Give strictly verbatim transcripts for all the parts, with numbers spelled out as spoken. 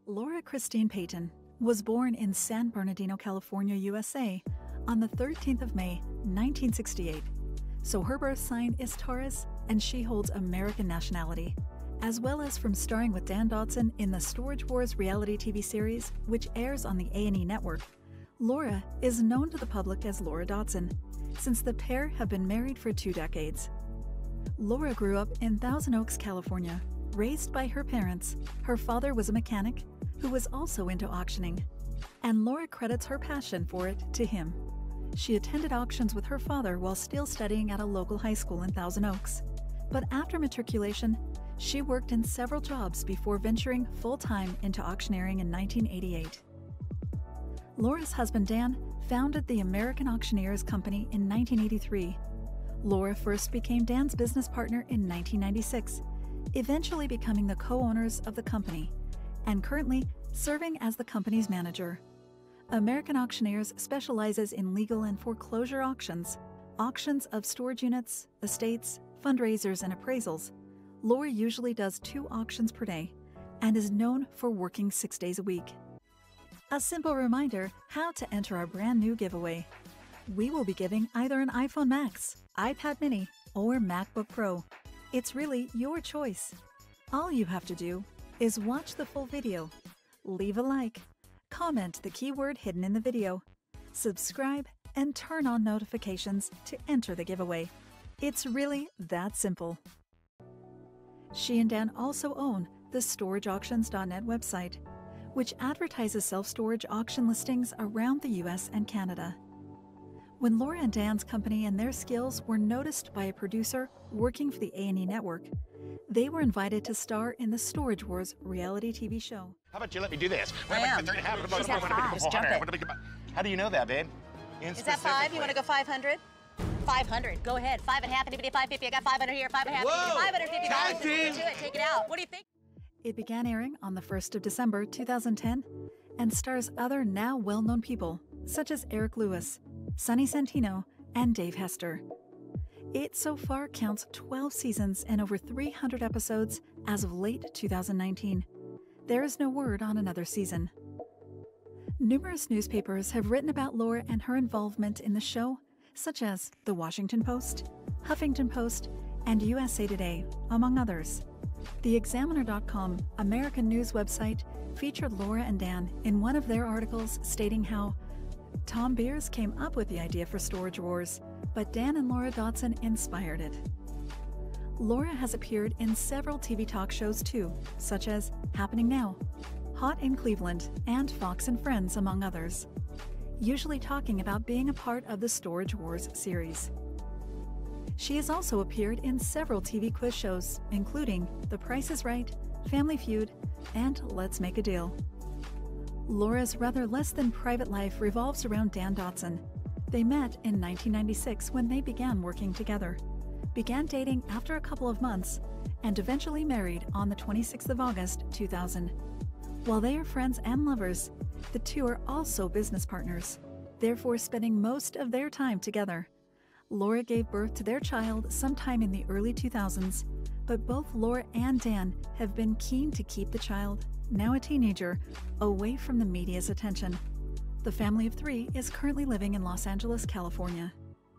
Laura Christine Payton was born in San Bernardino, California, U S A on the thirteenth of May, nineteen sixty-eight. So her birth sign is Taurus and she holds American nationality, as well as from starring with Dan Dotson in the Storage Wars reality T V series, which airs on the A and E network. Laura is known to the public as Laura Dotson, since the pair have been married for two decades. Laura grew up in Thousand Oaks, California, raised by her parents. Her father was a mechanic who was also into auctioning, and Laura credits her passion for it to him. She attended auctions with her father while still studying at a local high school in Thousand Oaks, but after matriculation, she worked in several jobs before venturing full-time into auctioneering in nineteen eighty-eight. Laura's husband Dan founded the American Auctioneers Company in nineteen eighty-three. Laura first became Dan's business partner in nineteen ninety-six, eventually becoming the co-owners of the company, and currently serving as the company's manager. American Auctioneers specializes in legal and foreclosure auctions, auctions of storage units, estates, fundraisers, and appraisals. Laura usually does two auctions per day and is known for working six days a week. A simple reminder how to enter our brand new giveaway. We will be giving either an iPhone Max, iPad mini, or MacBook Pro. It's really your choice. All you have to do is watch the full video, leave a like, comment the keyword hidden in the video, subscribe, and turn on notifications to enter the giveaway. It's really that simple. She and Dan also own the storage auctions dot net website, which advertises self-storage auction listings around the U S and Canada. When Laura and Dan's company and their skills were noticed by a producer working for the A and E network, they were invited to star in the Storage Wars reality T V show. How about you let me do this? I am. She's at five. Just jump it. How do you know that, babe? Is that five? You want to go five hundred? five hundred. Go ahead. Five and a half. Anybody five fifty? I got five hundred here. Five and a half. Whoa. five hundred fifty dollars. Tag team. Do it. Take it out. What do you think? It began airing on the first of December two thousand ten and stars other now well-known people such as Eric Lewis, Sonny Santino, and Dave Hester. It so far counts twelve seasons and over three hundred episodes as of late two thousand nineteen. There is no word on another season. Numerous newspapers have written about Laura and her involvement in the show, such as The Washington Post, Huffington Post, and U S A Today, among others. The Examiner dot com, American news website, featured Laura and Dan in one of their articles stating how Tom Beers came up with the idea for Storage Wars, but Dan and Laura Dotson inspired it. Laura has appeared in several T V talk shows too, such as Happening Now, Hot in Cleveland, and Fox and Friends, among others, usually talking about being a part of the Storage Wars series. She has also appeared in several T V quiz shows, including The Price is Right, Family Feud, and Let's Make a Deal. Laura's rather less than private life revolves around Dan Dotson. They met in nineteen ninety-six when they began working together, began dating after a couple of months, and eventually married on the twenty-sixth of August two thousand. While they are friends and lovers, the two are also business partners, therefore spending most of their time together. Laura gave birth to their child sometime in the early two thousands, but both Laura and Dan have been keen to keep the child, now a teenager, away from the media's attention. The family of three is currently living in Los Angeles, California.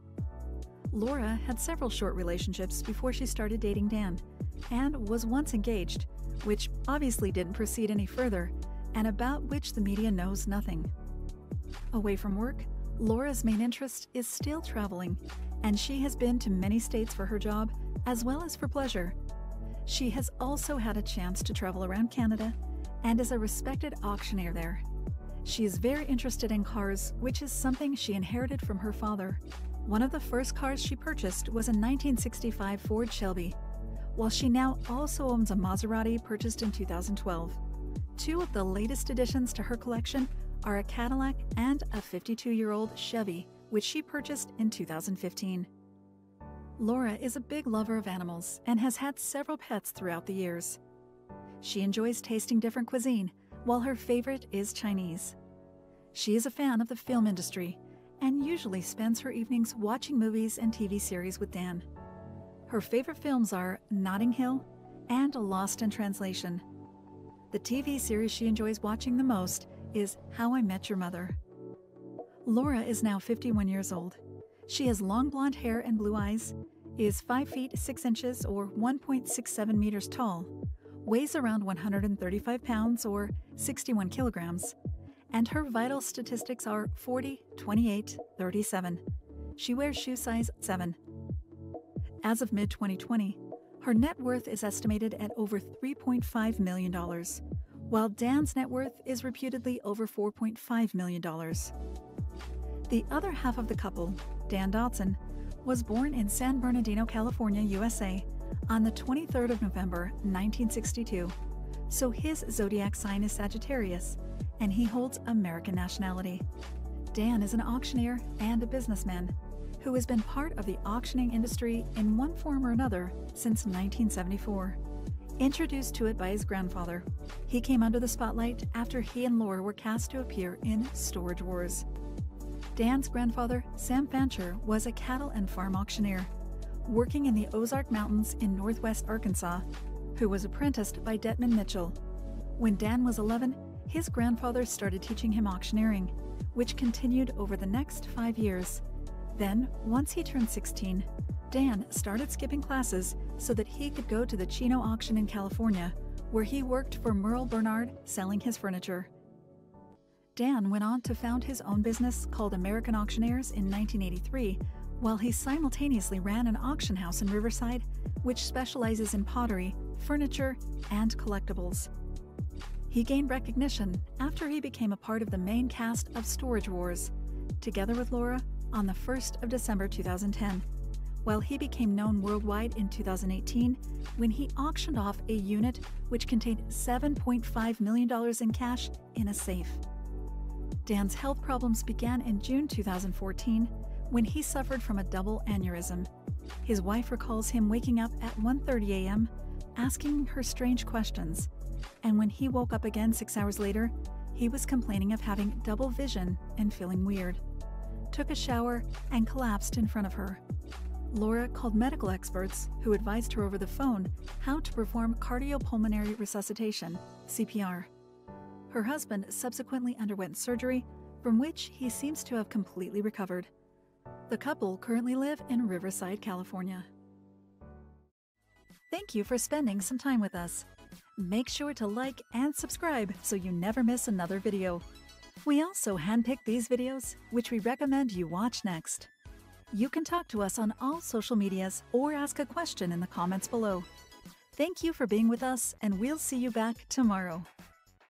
Laura had several short relationships before she started dating Dan, and was once engaged, which obviously didn't proceed any further, and about which the media knows nothing. Away from work, Laura's main interest is still traveling, and she has been to many states for her job as well as for pleasure. She has also had a chance to travel around Canada and is a respected auctioneer there. She is very interested in cars, which is something she inherited from her father. One of the first cars she purchased was a nineteen sixty-five Ford Shelby, while she now also owns a Maserati purchased in two thousand twelve. Two of the latest additions to her collection are a Cadillac and a fifty-two-year-old Chevy, which she purchased in two thousand fifteen. Laura is a big lover of animals and has had several pets throughout the years. She enjoys tasting different cuisine, while her favorite is Chinese. She is a fan of the film industry and usually spends her evenings watching movies and T V series with Dan. Her favorite films are Notting Hill and Lost in Translation. The T V series she enjoys watching the most is How I Met Your Mother. Laura is now fifty-one years old. She has long blonde hair and blue eyes, is five feet six inches or one point six seven meters tall, weighs around one hundred thirty-five pounds or sixty-one kilograms, and her vital statistics are forty, twenty-eight, thirty-seven. She wears shoe size seven. As of mid twenty twenty, her net worth is estimated at over three point five million dollars, while Dan's net worth is reputedly over four point five million dollars. The other half of the couple, Dan Dotson, was born in San Bernardino, California, U S A, on the twenty-third of November, nineteen sixty-two, so his zodiac sign is Sagittarius, and he holds American nationality. Dan is an auctioneer and a businessman who has been part of the auctioning industry in one form or another since nineteen seventy-four. Introduced to it by his grandfather, he came under the spotlight after he and Laura were cast to appear in Storage Wars. Dan's grandfather, Sam Fancher, was a cattle and farm auctioneer, working in the Ozark Mountains in northwest Arkansas, who was apprenticed by Detman Mitchell. When Dan was eleven, his grandfather started teaching him auctioneering, which continued over the next five years. Then, once he turned sixteen, Dan started skipping classes so that he could go to the Chino auction in California, where he worked for Merle Bernard selling his furniture. Dan went on to found his own business called American Auctioneers in nineteen eighty-three, while he simultaneously ran an auction house in Riverside, which specializes in pottery, furniture, and collectibles. He gained recognition after he became a part of the main cast of Storage Wars, together with Laura, on the first of December two thousand ten, while he became known worldwide in two thousand eighteen when he auctioned off a unit which contained seven point five million dollars in cash in a safe. Dan's health problems began in June two thousand fourteen when he suffered from a double aneurysm. His wife recalls him waking up at one thirty a m asking her strange questions, and when he woke up again six hours later, he was complaining of having double vision and feeling weird. Took a shower and collapsed in front of her. Laura called medical experts who advised her over the phone how to perform cardiopulmonary resuscitation, C P R. Her husband subsequently underwent surgery, from which he seems to have completely recovered. The couple currently live in Riverside, California. Thank you for spending some time with us. Make sure to like and subscribe so you never miss another video. We also handpick these videos, which we recommend you watch next. You can talk to us on all social medias or ask a question in the comments below. Thank you for being with us, and we'll see you back tomorrow.